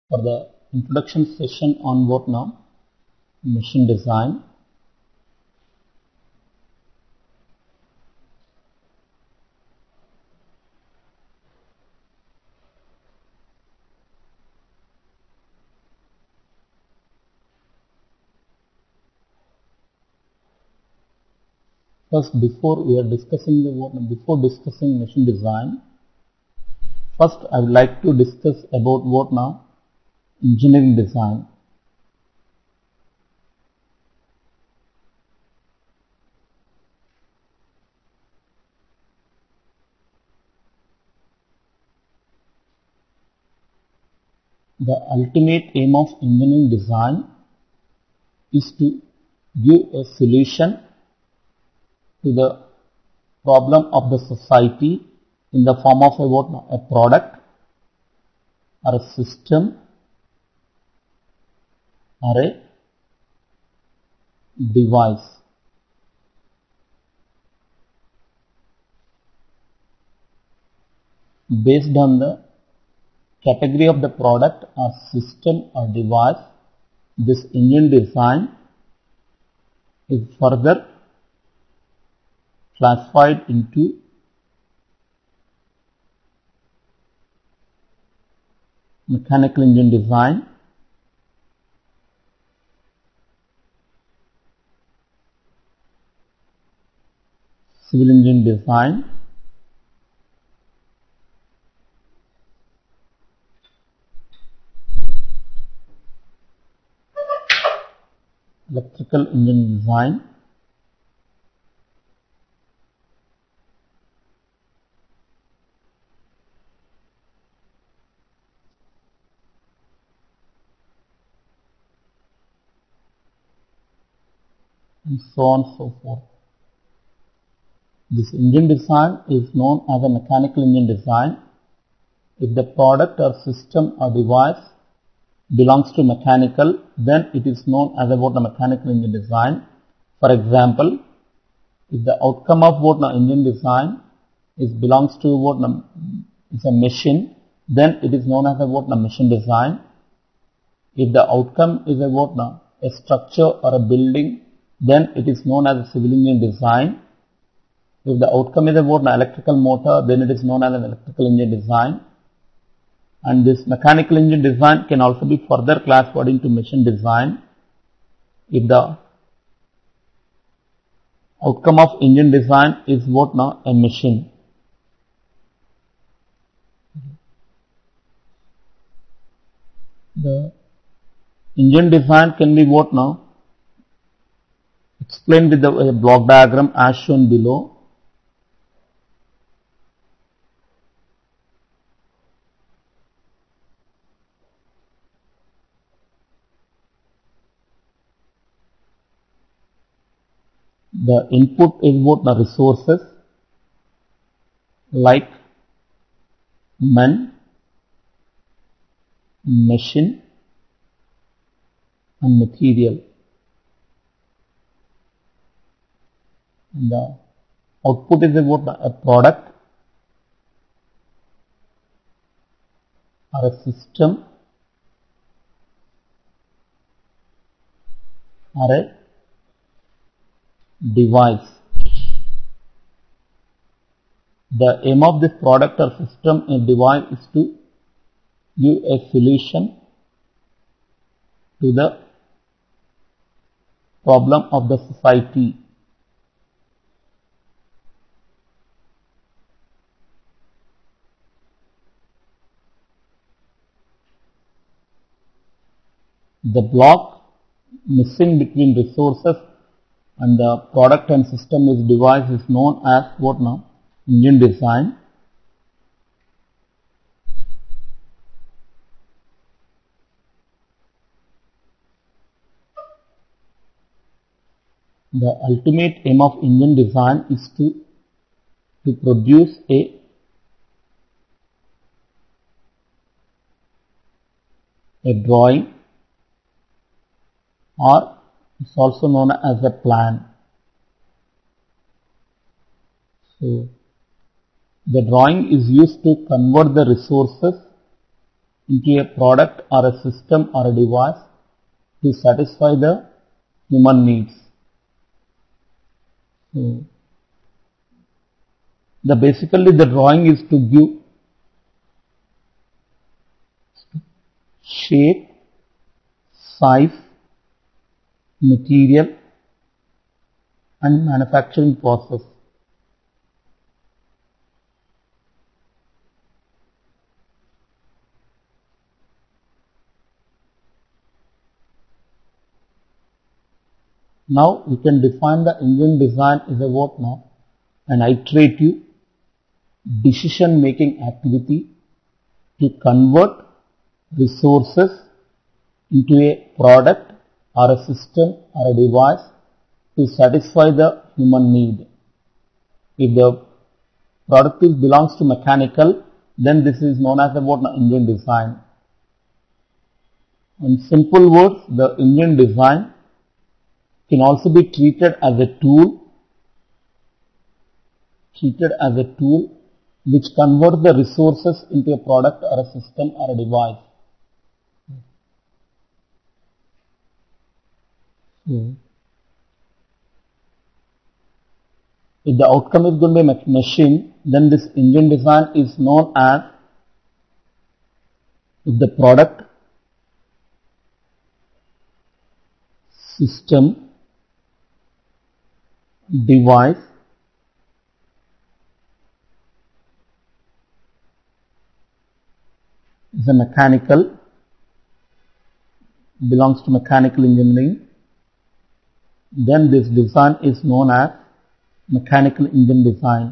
For the introduction session on what now? Machine design. First, before discussing machine design, first I would like to discuss about what now? Engineering design. The ultimate aim of engineering design is to give a solution to the problem of the society in the form of a product or a system or a device. Based on the category of the product or system or device, this engine design is further classified into mechanical engine design, civil engine design, electrical engine design, and so on and so forth. This engine design is known as a mechanical engine design if the product or system or device belongs to mechanical, then it is known as about the mechanical engine design. For example, if the outcome of what the engine design belongs to what is a machine, then it is known as about the machine design. If the outcome is about a structure or a building, then it is known as a civil engine design. If the outcome is about an electrical motor, then it is known as an electrical engine design. And this mechanical engine design can also be further classified into machine design if the outcome of engine design is what now? A machine. The engine design can be what now? Explained with the block diagram as shown below. The input is what the resources like men, machine and material. And the output is what a product or a system or a device. The aim of this product or system and device is to give a solution to the problem of the society. The block missing between resources and the product and system is device is known as what now? Engine design. The ultimate aim of engine design is to produce a drawing, or it's also known as a plan. So the drawing is used to convert the resources into a product or a system or a device to satisfy the human needs. So, basically the drawing is to give shape, size, material and manufacturing process. Now we can define the engine design is a what now? An iterative decision making activity to convert resources into a product or a system or a device to satisfy the human need. If the product belongs to mechanical, then this is known as what engine design. In simple words, the engine design can also be treated as a tool which converts the resources into a product or a system or a device. If the outcome is going to be a machine, then this engine design is known as, if the product, system, device is a mechanical, belongs to mechanical engineering, then this design is known as mechanical engine design.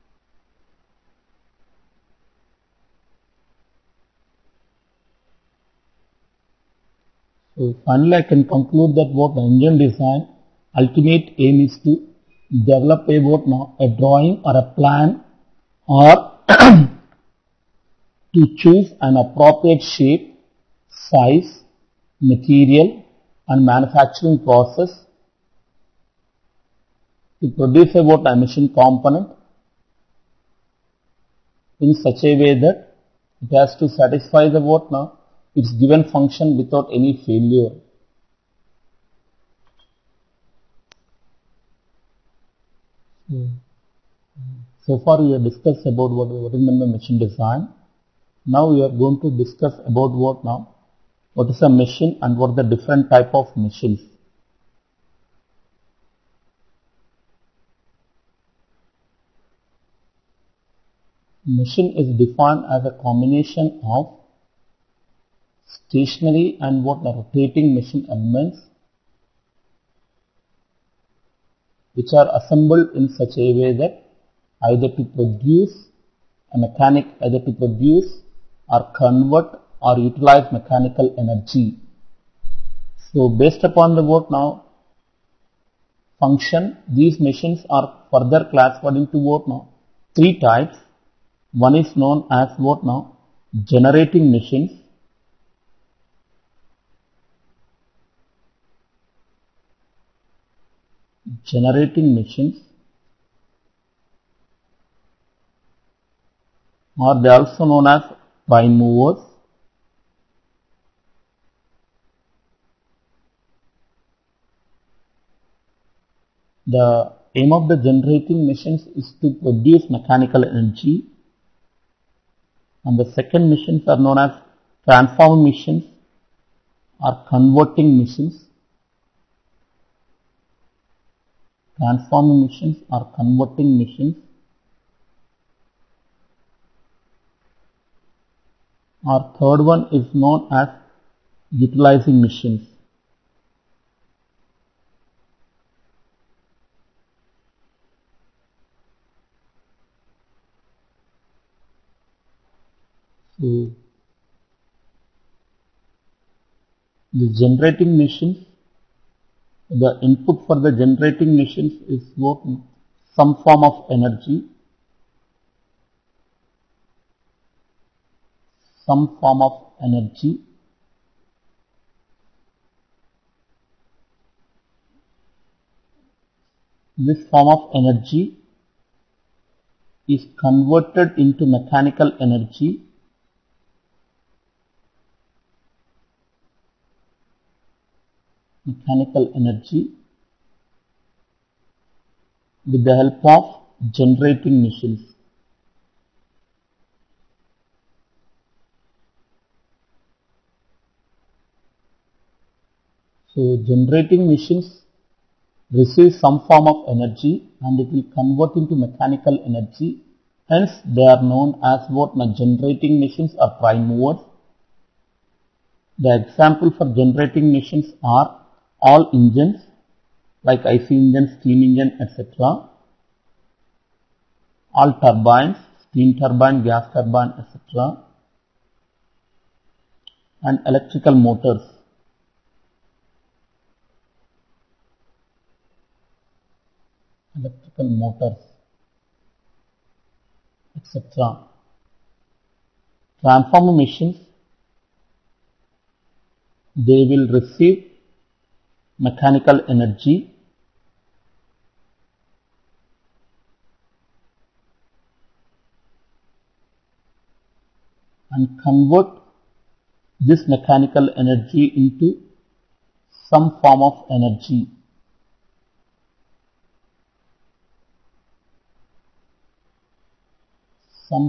So finally I can conclude that what the engine design ultimate aim is to develop a drawing or a plan or to choose an appropriate shape, size, material and manufacturing process to produce a machine component in such a way that it has to satisfy the its given function without any failure. So far we have discussed about what is meant by machine design. Now we are going to discuss about what is a machine and what are the different type of machines. Machine is defined as a combination of stationary and rotating machine elements which are assembled in such a way that either to produce or convert or utilize mechanical energy. So based upon the function, these machines are further classified into three types. One is known as generating machines. Or they are also known as prime movers. The aim of the generating machines is to produce mechanical energy, and the second machines are known as transforming machines or converting machines. Our third one is known as utilizing machines. So the generating machines, the input for the generating machines is some form of energy. This form of energy is converted into mechanical energy mechanical energy with the help of generating machines. So generating machines receive some form of energy and it will convert into mechanical energy. Hence, they are known as what generating machines or prime movers. The example for generating machines are all engines like IC engine, steam engine, etc. All turbines, steam turbine, gas turbine, etc. And electrical motors. Etc. Transformer machines, they will receive mechanical energy and convert this mechanical energy into some form of energy. So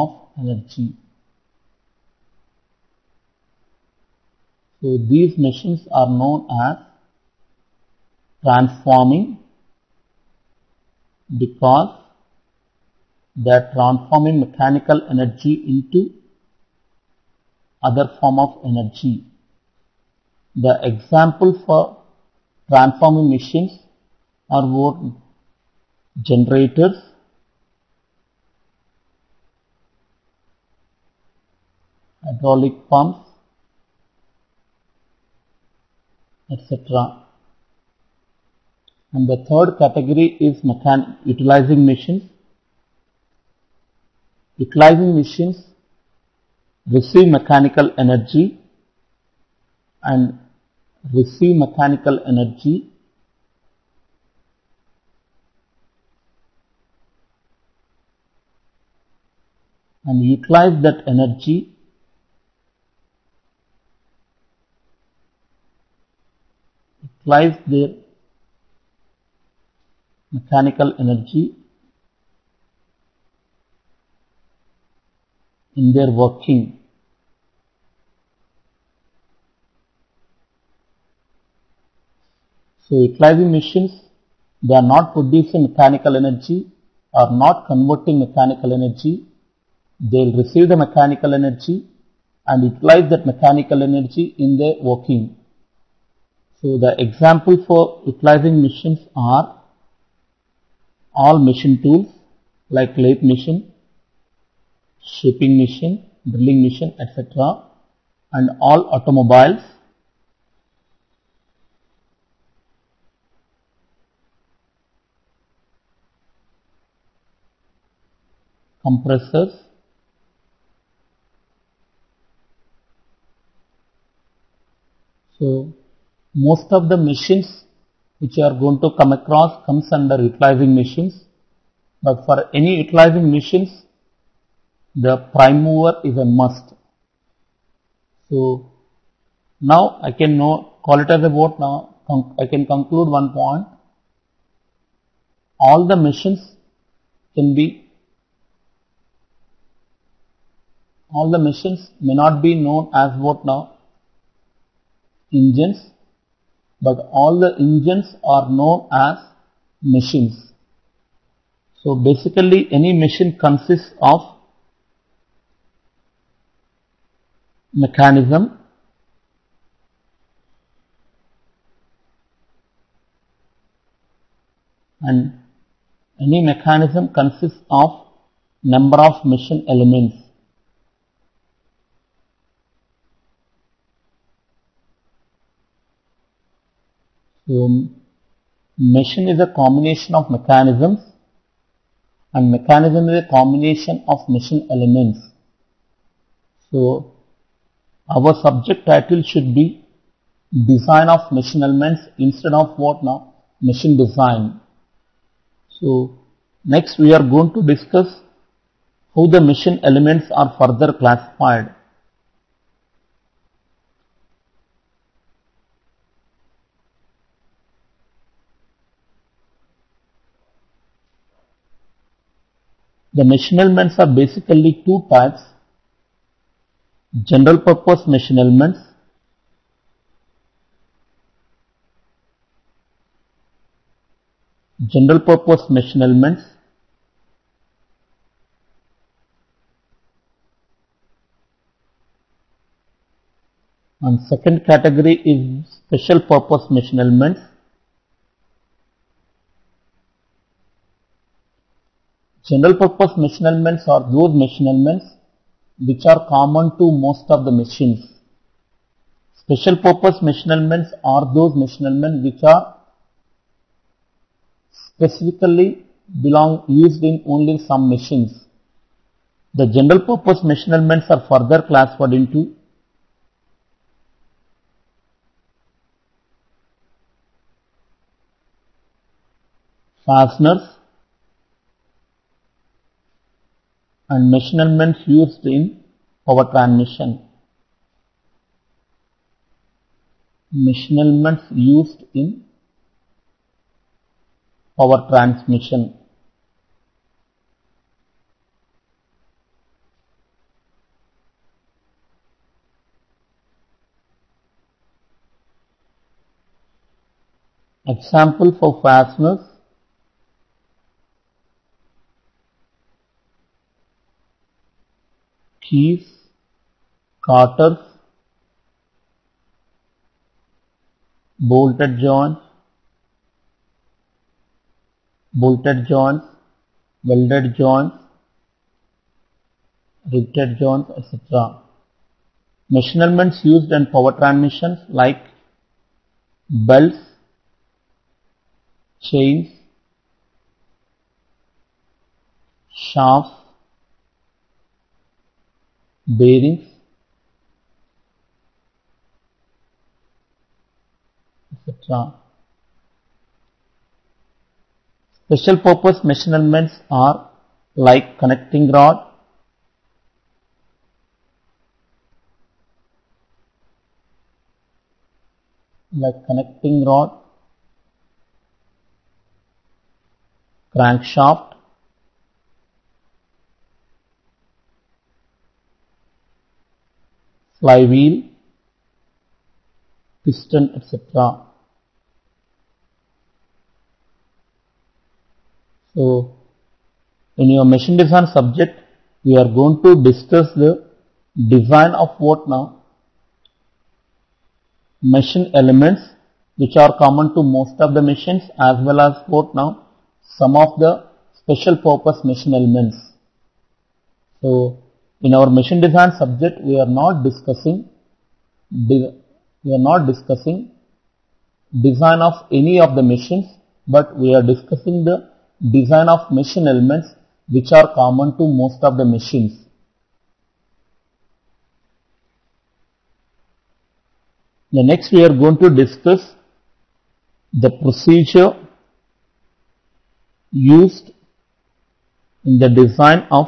these machines are known as transforming because they are transforming mechanical energy into other form of energy. The example for transforming machines are what? Generators, hydraulic pumps, etc. And the third category is utilizing machines. Utilizing machines receive mechanical energy and utilize that energy their mechanical energy in their working. So utilizing machines, they are not producing mechanical energy or not converting mechanical energy. They will receive the mechanical energy and utilize that mechanical energy in their working. So the example for utilizing machines are all machine tools like lathe machine, shaping machine, drilling machine, etc. and all automobiles, compressors, so most of the machines which you are going to come across comes under utilizing machines, but for any utilizing machines the prime mover is a must. So now I can call it as a vote. Now I can conclude one point. All the machines may not be known as what now? Engines, but all the engines are known as machines. So basically any machine consists of mechanism, and any mechanism consists of number of machine elements. So machine is a combination of mechanisms and mechanism is a combination of machine elements. So our subject title should be design of machine elements instead of what now? Machine design. So next we are going to discuss how the machine elements are further classified. The machine elements are basically two types: general purpose machine elements and second category is special purpose machine elements. General purpose machine elements are those machine elements which are common to most of the machines. Special purpose machine elements are those machine elements which are specifically used in only some machines. The general purpose machine elements are further classified into fasteners and machine elements used in power transmission. Machine elements used in power transmission. Example for fasteners: keys, cutters, bolted joints, welded joints, riveted joints, etc. Machine elements used in power transmissions like belts, chains, shafts, bearings, etc. Special purpose machine elements are like connecting rod, crankshaft, flywheel, piston, etc. So, in your machine design subject, we are going to discuss the design of what now? Machine elements which are common to most of the machines, as well as what now? Some of the special purpose machine elements. So, in our machine design subject, we are not discussing design of any of the machines, but we are discussing the design of machine elements which are common to most of the machines. The next we are going to discuss the procedure used in the design of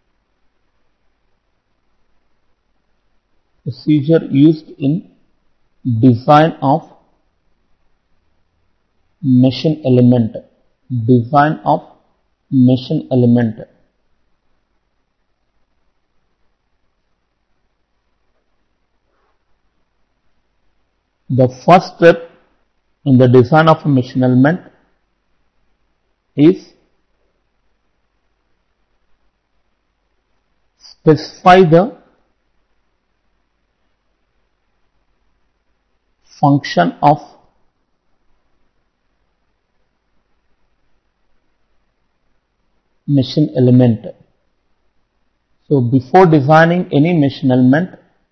machine element. The first step in the design of a machine element is specify the function of machine element. So before designing any machine element,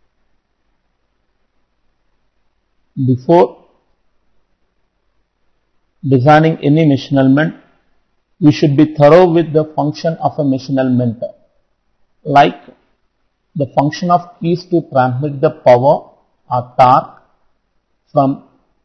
we should be thorough with the function of a machine element, like the function of keys to transmit the power or torque from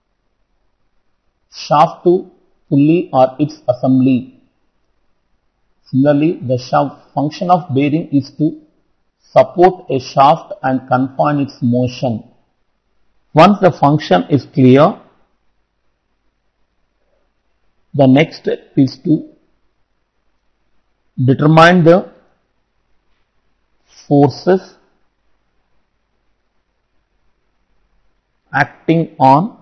shaft to pulley or its assembly. Similarly, the function of bearing is to support a shaft and confine its motion. Once the function is clear, the next step is to determine the forces acting on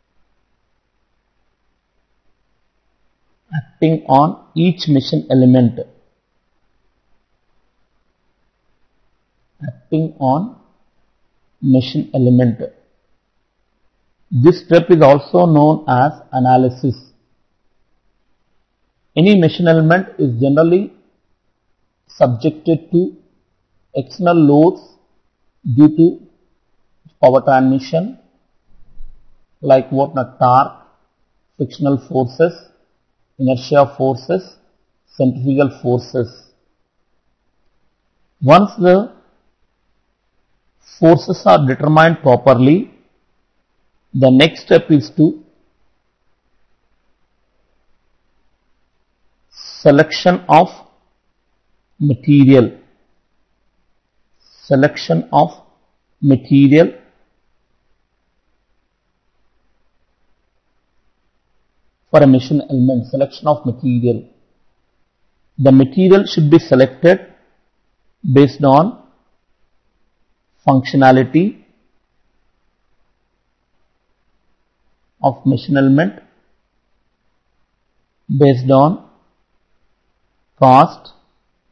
each machine element. This step is also known as analysis. Any machine element is generally subjected to external loads due to power transmission, like torque, frictional forces, inertia forces, centrifugal forces. Once the forces are determined properly, the next step is to selection of material. For a machine element, selection of material. The material should be selected based on functionality of machine element, based on cost,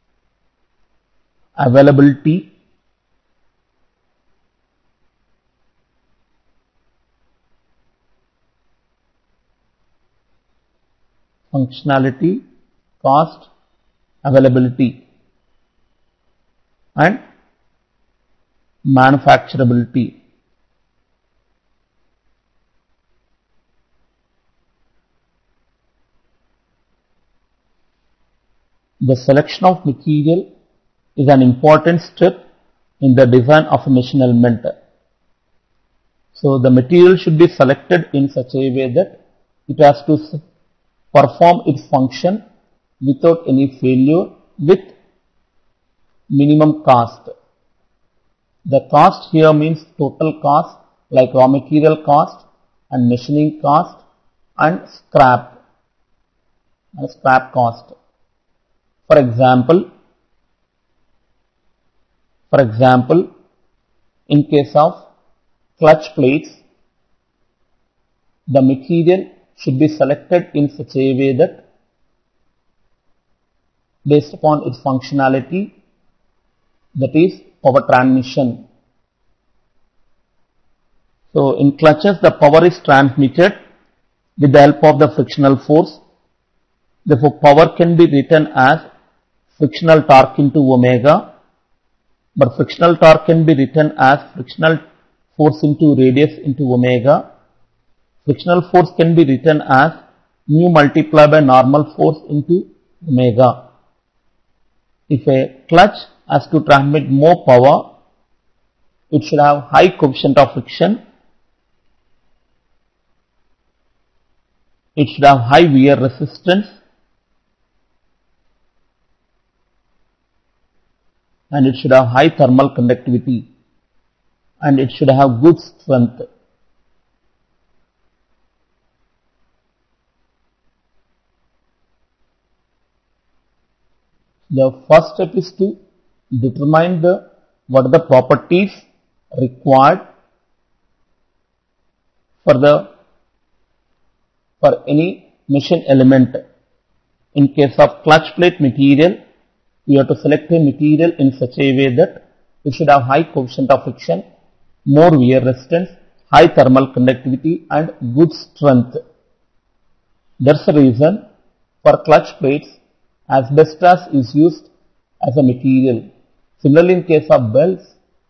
availability, functionality, cost, availability, and manufacturability. The selection of material is an important step in the design of a machine element. So the material should be selected in such a way that it has to perform its function without any failure with minimum cost. The cost here means total cost, like raw material cost and machining cost and scrap cost. For example, in case of clutch plates, the material should be selected in such a way that based upon its functionality, that is power transmission. So in clutches, the power is transmitted with the help of the frictional force. Therefore, power can be written as frictional torque into omega, but frictional torque can be written as frictional force into radius into omega. Frictional force can be written as mu multiplied by normal force into omega. If a clutch has to transmit more power, it should have high coefficient of friction, it should have high wear resistance, and it should have high thermal conductivity, and it should have good strength. The first step is to determine what are the properties required for any machine element. In case of clutch plate material, we have to select a material in such a way that it should have high coefficient of friction, more wear resistance, high thermal conductivity, and good strength. That's the reason for clutch plates, asbestos is used as a material. Similarly, in case of belts,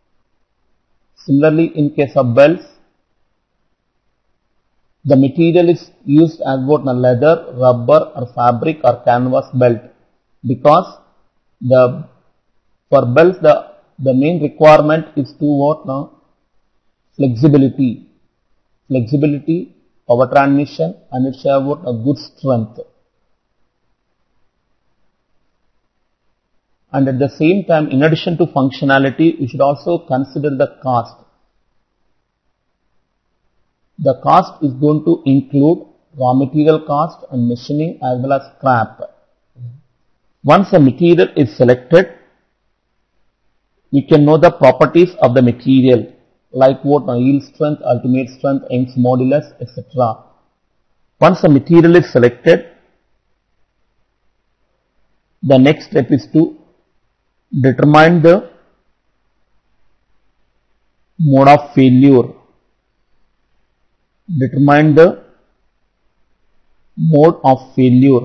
the material is used as what leather, rubber, or fabric or canvas belt, because for belts the main requirement is to flexibility, power transmission, and it should have a good strength. And at the same time, in addition to functionality, you should also consider the cost. The cost is going to include raw material cost and machining as well as scrap. Once a material is selected, we can know the properties of the material, like what yield strength, ultimate strength, Young's modulus, etc. Once a material is selected, the next step is to determine the mode of failure. Determine the mode of failure.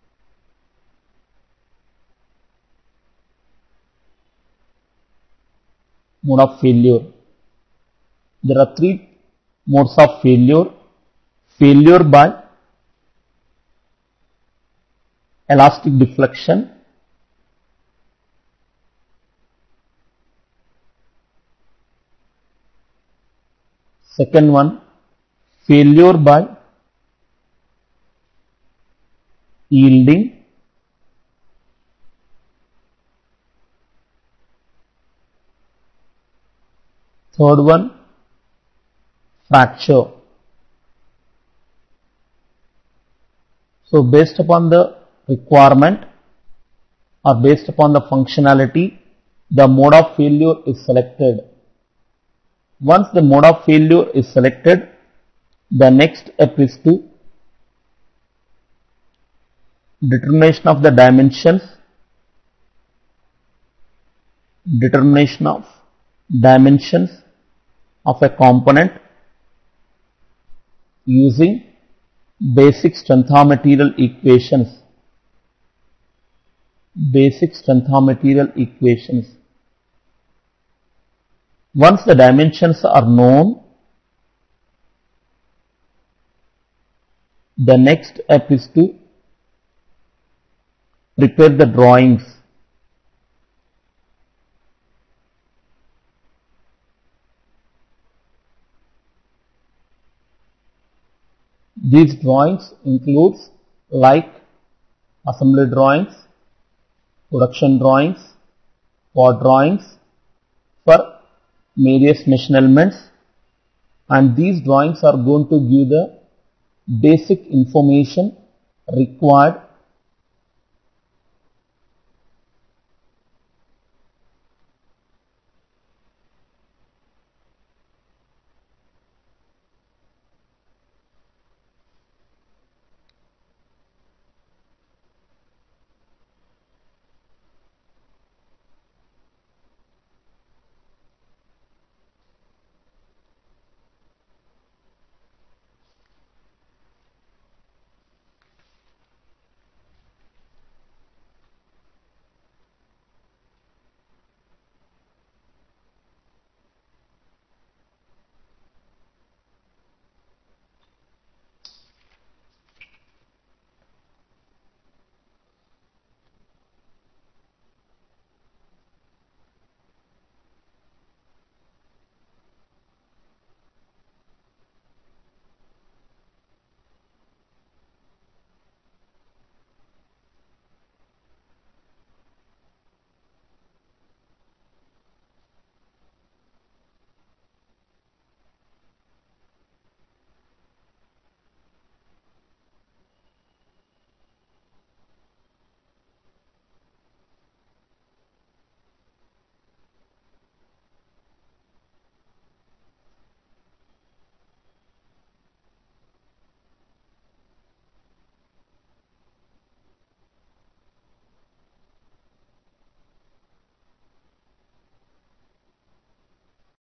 Mode of failure. There are three modes of failure. Failure by elastic deflection, second one, failure by yielding, third one, fracture. So based upon the requirement or based upon the functionality, the mode of failure is selected. Once the mode of failure is selected, the next step is to determination of the dimensions, of a component using basic strength of material equations. Once the dimensions are known, the next step is to prepare the drawings. These drawings includes like assembly drawings, production drawings, part drawings for various machine elements, and these drawings are going to give the basic information required